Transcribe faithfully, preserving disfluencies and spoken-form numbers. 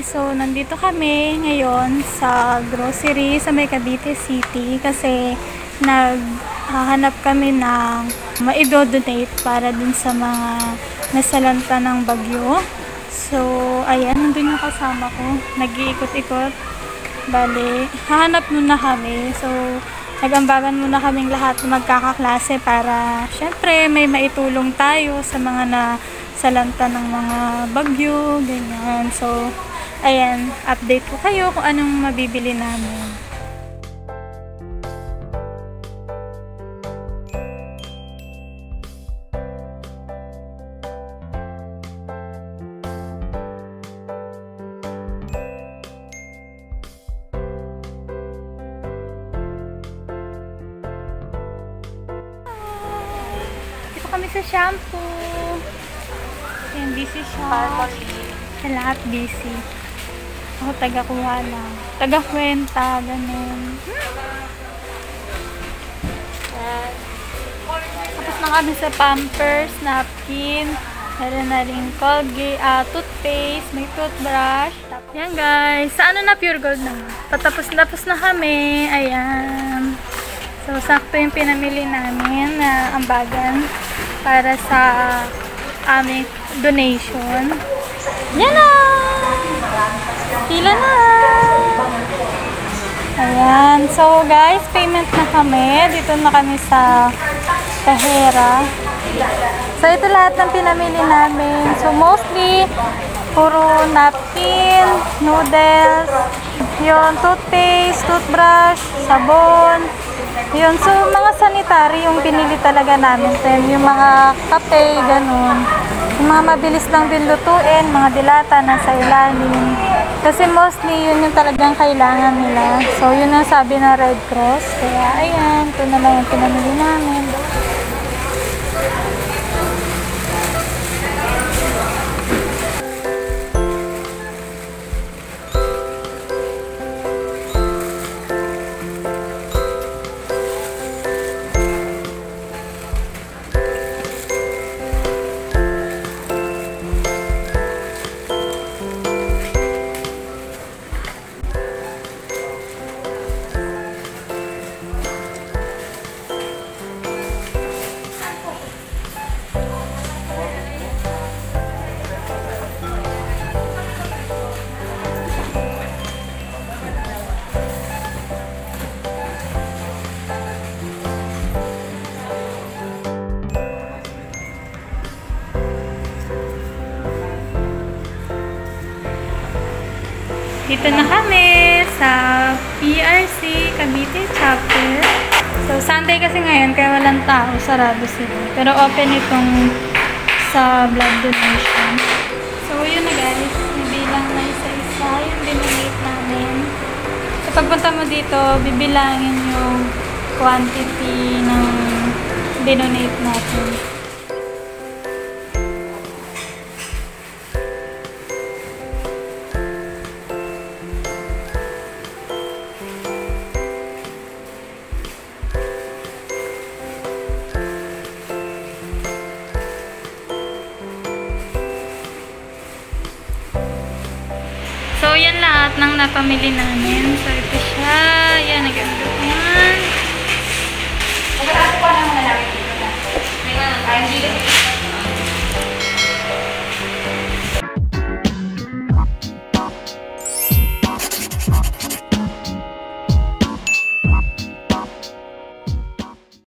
So, nandito kami ngayon sa grocery sa may Cavite City kasi naghahanap kami ng maidodonate para dun sa mga nasalanta ng bagyo. So, ayan, nandun yung kasama ko. Nag-iikot-ikot. Bale, hahanap muna kami. So, nag-ambagan muna kaming lahat magkakaklase para syempre may maitulong tayo sa mga nasalanta ng mga bagyo, ganyan. So, ayan, update ko kayo kung anong mabibili namin. Dito kami sa shampoo. Ayan, busy siya. Sa lahat busy. Ako taga-kuha lang. Taga-kwenta, ganun. Tapos na kami sa Pampers, napkin. Meron na rin Colgate, uh, toothpaste, may toothbrush. Yan guys. Sa ano na, Pure Gold na. Patapos-tapos na kami. Ayan. So, sakto yung pinamili namin na ambagan para sa aming donation. Yan na! Pila na! Ayan. So, guys, payment na kami. Dito na kami sa Tahera. So, ito lahat ng pinamili namin. So, mostly, puro napkin, noodles, yung toothpaste, toothbrush, sabon. Yun. So, mga sanitary yung pinili talaga namin. Then, yung mga kape, ganun. Yung mga mabilis lang din lutuin, mga dilata nasa ilalim. Kasi mostly, yun yung talagang kailangan nila. So, yun ang sabi ng Red Cross. Kaya, ayan. Ito na lang yung pinamili namin. Dito na kami sa P R C Cavite Chapter. So, Sunday kasi ngayon, kaya walang tao, sarado sila. Pero open itong sa blood donation. So, yun na guys. Bibilang na isa-isa yung dinonate namin. So, pagpunta mo dito, bibilangin yung quantity ng dinonate natin. So, yan lahat ng napamili namin. So, ito siya. Yan, nag-andot yan.